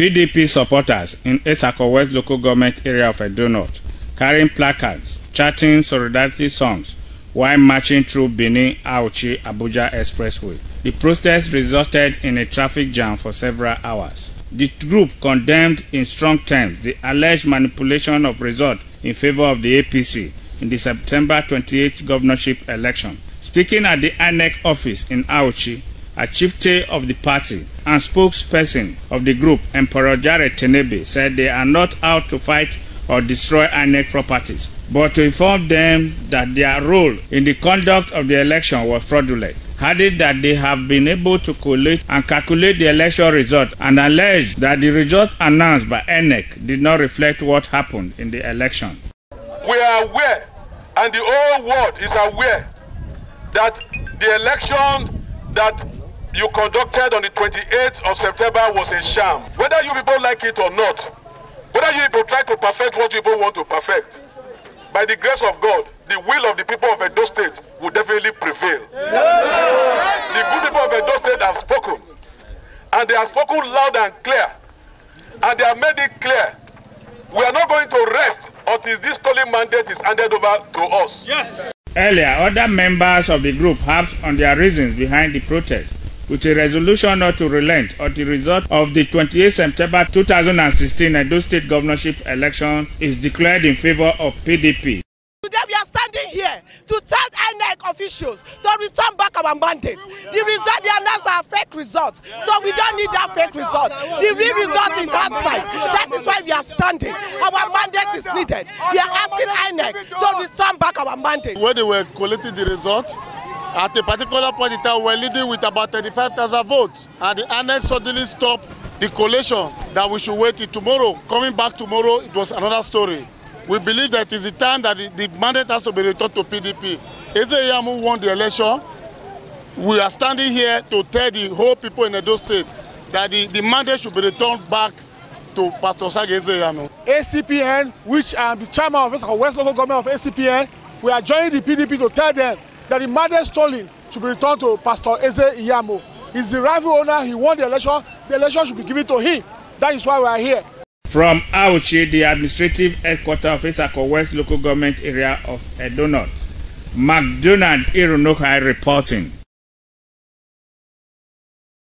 PDP supporters in Esako West local government area of Edo North carrying placards, chanting solidarity songs while marching through Benin-Auchi-Abuja Expressway. The protest resulted in a traffic jam for several hours. The group condemned in strong terms the alleged manipulation of results in favor of the APC in the September 28 governorship election. Speaking at the INEC office in Auchi, a chieftain of the party and spokesperson of the group, Emperor Jared Tenebe, said they are not out to fight or destroy INEC properties, but to inform them that their role in the conduct of the election was fraudulent. Added that they have been able to collate and calculate the election result and alleged that the results announced by INEC did not reflect what happened in the election. We are aware, and the whole world is aware, that the election that you conducted on the 28th of September was a sham. Whether you people like it or not, whether you people try to perfect what you people want to perfect, by the grace of God, the will of the people of Edo State will definitely prevail. Yes. The good people of Edo State have spoken, and they have spoken loud and clear, and they have made it clear. We are not going to rest until this stolen mandate is handed over to us. Yes. Earlier, other members of the group harped on their reasons behind the protest, with a resolution not to relent or the result of the 28 September 2016 Edo State governorship election is declared in favor of PDP. Today we are standing here to tell INEC officials to return back our mandate. The result they announced are fake results, so we don't need that fake result. The real result is outside. That is why we are standing. Our mandate is needed. We are asking INEC to return back our mandate. When they were collecting the results, at a particular point in time, we were leading with about 35,000 votes, and the INEC suddenly stopped the collation that we should wait till tomorrow. Coming back tomorrow, it was another story. We believe that it's the time that the mandate has to be returned to PDP. Eze Iyamu won the election. We are standing here to tell the whole people in Edo State that the mandate should be returned back to Pastor Sage Eze Iyamu. ACPN, which I am the chairman of Esako West local government of ACPN, we are joining the PDP to tell them that the mandate stolen should be returned to Pastor Eze Iyamu. He's the rival owner, he won the election should be given to him. That is why we are here. From Auchi, the administrative headquarters of Esako West local government area of Edo North, McDonald Irunokai reporting.